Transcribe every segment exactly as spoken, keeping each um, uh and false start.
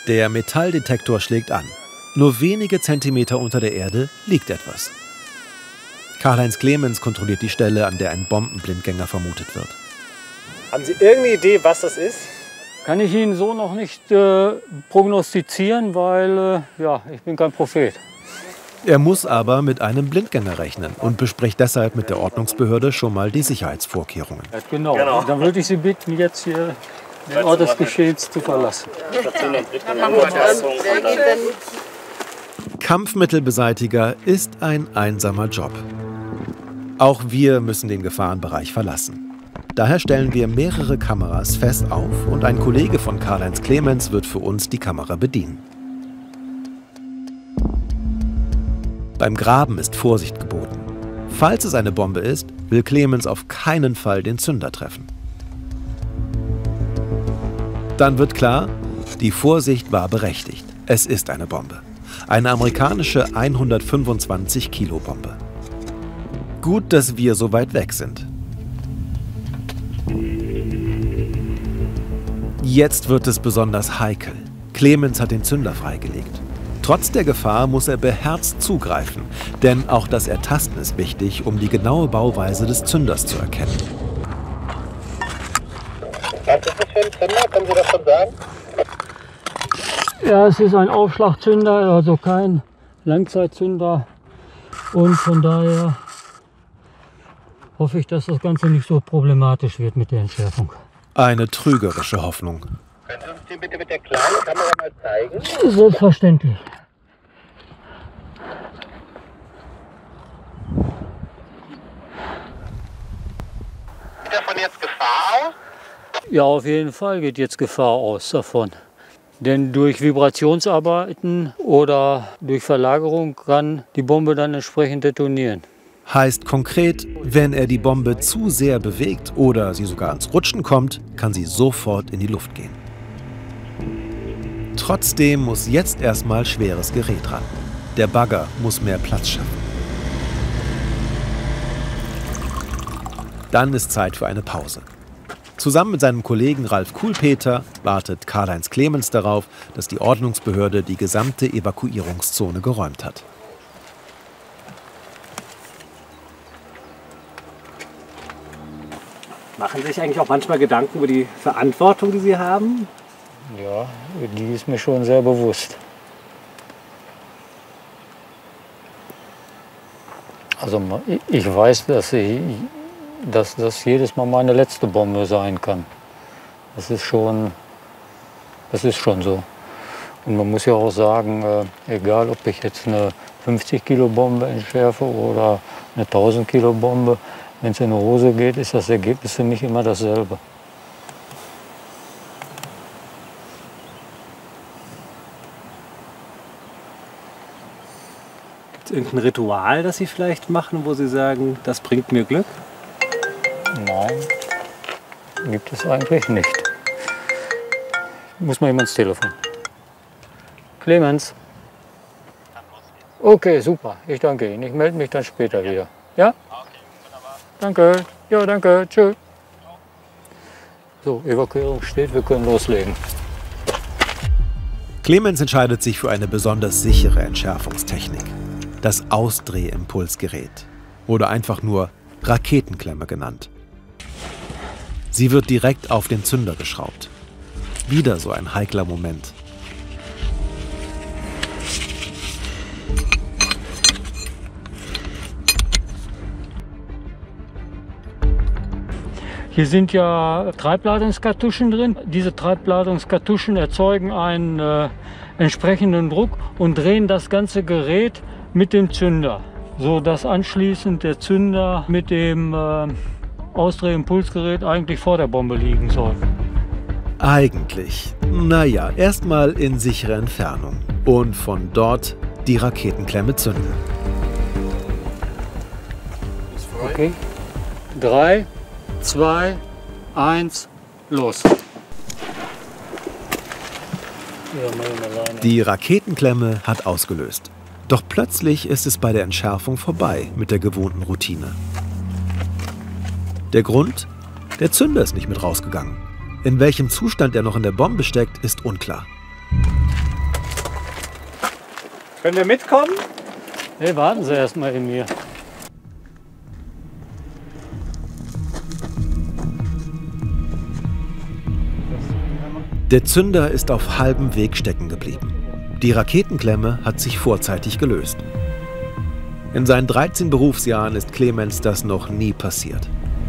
Der Metalldetektor schlägt an. Nur wenige Zentimeter unter der Erde liegt etwas. Karl-Heinz Clemens kontrolliert die Stelle, an der ein Bombenblindgänger vermutet wird. Haben Sie irgendeine Idee, was das ist? Kann ich Ihnen so noch nicht äh, prognostizieren, weil äh, ja, ich bin kein Prophet. Er muss aber mit einem Blindgänger rechnen und bespricht deshalb mit der Ordnungsbehörde schon mal die Sicherheitsvorkehrungen. Ja, genau. genau. Dann würde ich Sie bitten, jetzt hier den Ort des Geschehens zu verlassen. Kampfmittelbeseitiger ist ein einsamer Job. Auch wir müssen den Gefahrenbereich verlassen. Daher stellen wir mehrere Kameras fest auf und ein Kollege von Karl-Heinz Clemens wird für uns die Kamera bedienen. Beim Graben ist Vorsicht geboten. Falls es eine Bombe ist, will Clemens auf keinen Fall den Zünder treffen. Dann wird klar, die Vorsicht war berechtigt. Es ist eine Bombe. Eine amerikanische hundertfünfundzwanzig Kilo Bombe. Gut, dass wir so weit weg sind. Jetzt wird es besonders heikel. Clemens hat den Zünder freigelegt. Trotz der Gefahr muss er beherzt zugreifen, denn auch das Ertasten ist wichtig, um die genaue Bauweise des Zünders zu erkennen. Was ist das für ein Zünder? Können Sie das schon sagen? Ja, es ist ein Aufschlagzünder, also kein Langzeitzünder. Und von daher hoffe ich, dass das Ganze nicht so problematisch wird mit der Entschärfung. Eine trügerische Hoffnung. Können Sie uns den bitte mit der kleinen Kamera mal zeigen? Selbstverständlich. Geht davon jetzt Gefahr aus? Ja, auf jeden Fall geht jetzt Gefahr aus davon. Denn durch Vibrationsarbeiten oder durch Verlagerung kann die Bombe dann entsprechend detonieren. Heißt konkret, wenn er die Bombe zu sehr bewegt oder sie sogar ans Rutschen kommt, kann sie sofort in die Luft gehen. Trotzdem muss jetzt erstmal schweres Gerät ran. Der Bagger muss mehr Platz schaffen. Dann ist Zeit für eine Pause. Zusammen mit seinem Kollegen Ralf Kuhlpeter wartet Karl-Heinz Clemens darauf, dass die Ordnungsbehörde die gesamte Evakuierungszone geräumt hat. Machen Sie sich eigentlich auch manchmal Gedanken über die Verantwortung, die Sie haben? Ja, die ist mir schon sehr bewusst. Also ich weiß, dass, ich, dass das jedes Mal meine letzte Bombe sein kann. Das ist schon, das ist schon so. Und man muss ja auch sagen, äh, egal ob ich jetzt eine fünfzig Kilo Bombe entschärfe oder eine tausend Kilo Bombe, wenn es in die Hose geht, ist das Ergebnis für mich immer dasselbe. Gibt es irgendein Ritual, das Sie vielleicht machen, wo Sie sagen, das bringt mir Glück? Nein, gibt es eigentlich nicht. Ich muss mal jemand ins Telefon. Clemens. Okay, super. Ich danke Ihnen. Ich melde mich dann später wieder. Ja? Danke. Ja, danke. Tschüss. So, Evakuierung steht. Wir können loslegen. Clemens entscheidet sich für eine besonders sichere Entschärfungstechnik. Das Ausdrehimpulsgerät. Oder einfach nur Raketenklemme genannt. Sie wird direkt auf den Zünder geschraubt. Wieder so ein heikler Moment. Hier sind ja Treibladungskartuschen drin. Diese Treibladungskartuschen erzeugen einen äh, entsprechenden Druck und drehen das ganze Gerät mit dem Zünder, so dass anschließend der Zünder mit dem äh, Ausdrehimpulsgerät eigentlich vor der Bombe liegen soll. Eigentlich. Naja, erstmal in sichere Entfernung und von dort die Raketenklemme zünden. Okay. Drei, zwei, eins, los. Die Raketenklemme hat ausgelöst. Doch plötzlich ist es bei der Entschärfung vorbei mit der gewohnten Routine. Der Grund? Der Zünder ist nicht mit rausgegangen. In welchem Zustand er noch in der Bombe steckt, ist unklar. Können wir mitkommen? Nee, warten Sie erst mal in mir. Der Zünder ist auf halbem Weg stecken geblieben. Die Raketenklemme hat sich vorzeitig gelöst. In seinen dreizehn Berufsjahren ist Clemens das noch nie passiert.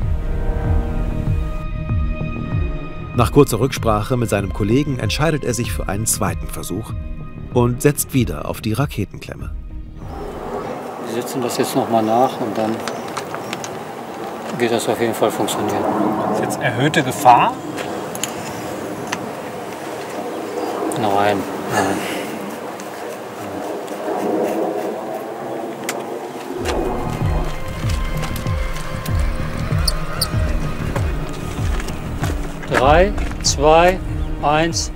Nach kurzer Rücksprache mit seinem Kollegen entscheidet er sich für einen zweiten Versuch und setzt wieder auf die Raketenklemme. Wir setzen das jetzt noch mal nach und dann geht das auf jeden Fall funktionieren. Das ist jetzt erhöhte Gefahr? Nein, nein. Drei, zwei, eins.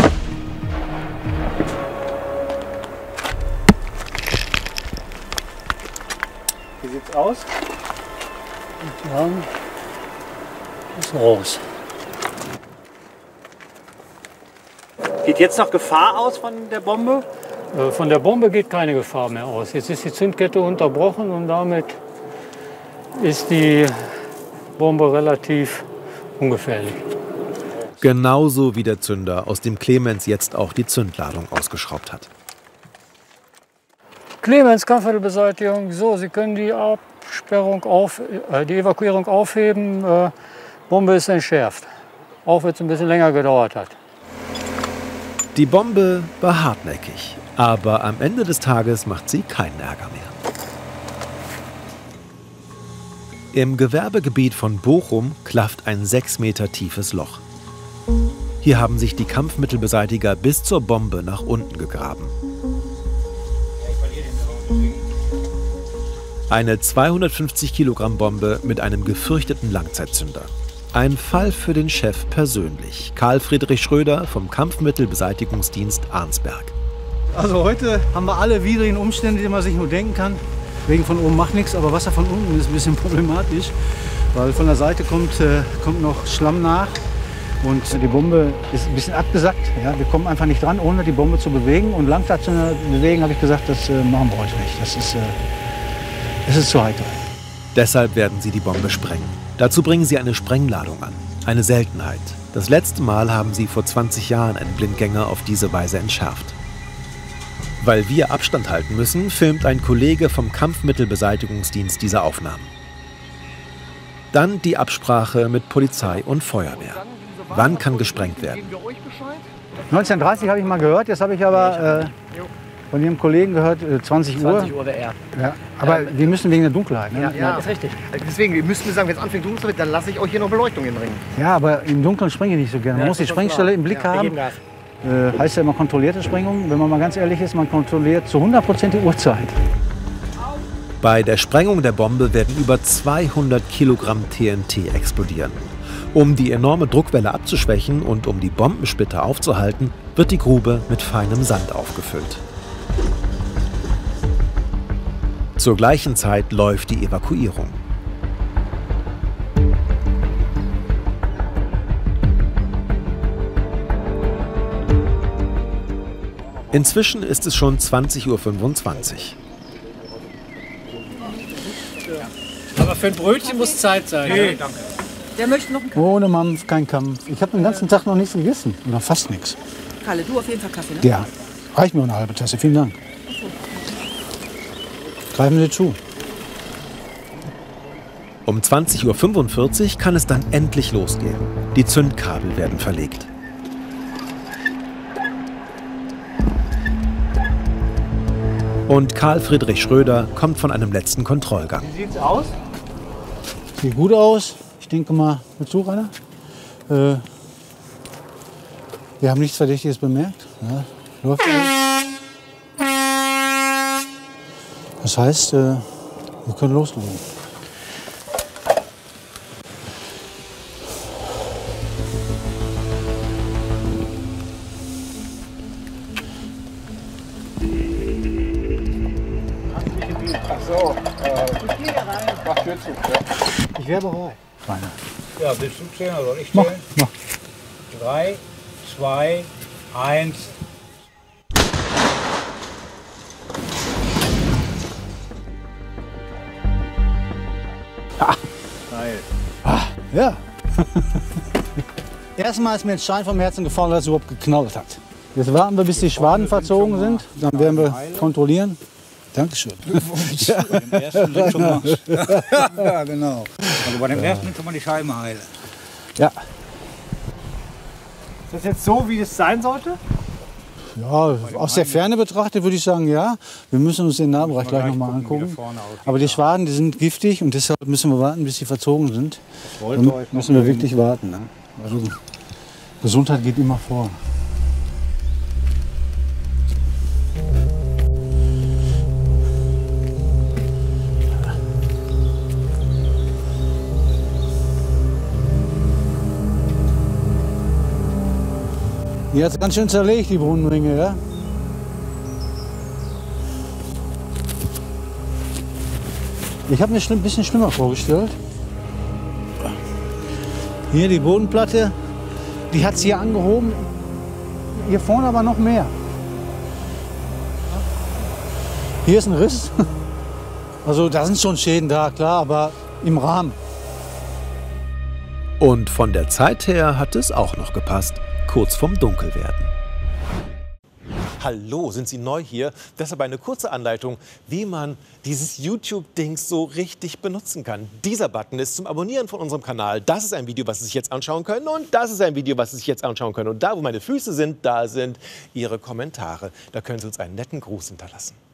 Wie sieht's aus? Und dann ist raus. Geht jetzt noch Gefahr aus von der Bombe? Äh, Von der Bombe geht keine Gefahr mehr aus. Jetzt ist die Zündkette unterbrochen und damit ist die Bombe relativ ungefährlich. Genauso wie der Zünder, aus dem Clemens jetzt auch die Zündladung ausgeschraubt hat. Clemens, Kampfmittelbeseitigung. So, Sie können die Absperrung auf, äh, die Evakuierung aufheben. Äh, Bombe ist entschärft. Auch wenn es ein bisschen länger gedauert hat. Die Bombe war hartnäckig, aber am Ende des Tages macht sie keinen Ärger mehr. Im Gewerbegebiet von Bochum klafft ein sechs Meter tiefes Loch. Hier haben sich die Kampfmittelbeseitiger bis zur Bombe nach unten gegraben. Eine zweihundertfünfzig Kilogramm Bombe mit einem gefürchteten Langzeitzünder. Ein Fall für den Chef persönlich, Karl Friedrich Schröder vom Kampfmittelbeseitigungsdienst Arnsberg. Also heute haben wir alle widrigen Umstände, die man sich nur denken kann. Wegen von oben macht nichts, aber Wasser von unten ist ein bisschen problematisch, weil von der Seite kommt, äh, kommt noch Schlamm nach und die Bombe ist ein bisschen abgesackt. Ja, wir kommen einfach nicht dran, ohne die Bombe zu bewegen. Und Langzeitzünder bewegen, habe ich gesagt, das äh, machen wir heute nicht. Das ist, äh, das ist zu heikel. Deshalb werden sie die Bombe sprengen. Dazu bringen sie eine Sprengladung an. Eine Seltenheit. Das letzte Mal haben sie vor zwanzig Jahren einen Blindgänger auf diese Weise entschärft. Weil wir Abstand halten müssen, filmt ein Kollege vom Kampfmittelbeseitigungsdienst diese Aufnahmen. Dann die Absprache mit Polizei und Feuerwehr. Wann kann gesprengt werden? neunzehnhundertdreißig habe ich mal gehört, jetzt habe ich aber äh, von Ihrem Kollegen gehört, äh, zwanzig Uhr. zwanzig Uhr wäre er. Ja, aber ähm, wir müssen wegen der Dunkelheit. Ne? Ja, ja, ist richtig. Deswegen müssten wir sagen, wenn es anfängt dunkel zu werden, dann lasse ich euch hier noch Beleuchtung hinbringen. Ja, aber im Dunkeln springe ich nicht so gerne. Man Ja, muss die das ist Sprengstelle klar. im Blick Ja, wir haben. geben Gas. Äh, heißt ja immer kontrollierte Sprengung. Wenn man mal ganz ehrlich ist, man kontrolliert zu hundert Prozent die Uhrzeit. Bei der Sprengung der Bombe werden über zweihundert Kilogramm T N T explodieren. Um die enorme Druckwelle abzuschwächen und um die Bombensplitter aufzuhalten, wird die Grube mit feinem Sand aufgefüllt. Zur gleichen Zeit läuft die Evakuierung. Inzwischen ist es schon zwanzig Uhr fünfundzwanzig. Aber für ein Brötchen muss Zeit sein. Nee, danke. Der möchte noch einen Kaffee. Ohne Mampf, kein Kampf. Ich habe den ganzen Tag noch nichts gegessen. Oder fast nichts. Kalle, du auf jeden Fall Kaffee, ne? Ja, reicht mir eine halbe Tasse. Vielen Dank. Greifen Sie zu. Um zwanzig Uhr fünfundvierzig kann es dann endlich losgehen. Die Zündkabel werden verlegt. Und Karl Friedrich Schröder kommt von einem letzten Kontrollgang. Wie sieht's aus? Sieht gut aus. Ich denke mal, mit zu, Rainer. Äh, wir haben nichts Verdächtiges bemerkt. Ja, läuft alles. Das heißt, äh, wir können loslegen. Ich wäre bereit. Rainer. Ja, willst du zählen oder soll ich Mach, zählen? mach. Drei, zwei, eins. Ja. Erstmal ist mir ein Stein vom Herzen gefallen, dass es überhaupt geknallt hat. Jetzt warten wir, bis die Schwaden verzogen sind. Dann werden wir kontrollieren. Dankeschön. Glückwunsch. Ja. Bei dem ersten sind schon mal. Ja, genau. Also bei dem ersten schon mal die Scheiben heilen. Ja. Ist das jetzt so, wie es sein sollte? Ja, aus der Ferne betrachtet würde ich sagen, ja. Wir müssen uns den Nahbereich gleich noch mal angucken. Aber die Schwaden, die sind giftig und deshalb müssen wir warten, bis sie verzogen sind. Dann müssen wir wirklich warten. Ne? Also, Gesundheit geht immer vor. Die hat es ganz schön zerlegt, die Brunnenringe, ja? Ich habe mir ein bisschen schlimmer vorgestellt. Hier die Bodenplatte, die hat es hier angehoben. Hier vorne aber noch mehr. Hier ist ein Riss. Also da sind schon Schäden da, klar, aber im Rahmen. Und von der Zeit her hat es auch noch gepasst. Kurz vorm Dunkelwerden. Hallo, sind Sie neu hier? Deshalb eine kurze Anleitung, wie man dieses YouTube-Dings so richtig benutzen kann. Dieser Button ist zum Abonnieren von unserem Kanal. Das ist ein Video, was Sie sich jetzt anschauen können. Und das ist ein Video, was Sie sich jetzt anschauen können. Und da, wo meine Füße sind, da sind Ihre Kommentare. Da können Sie uns einen netten Gruß hinterlassen.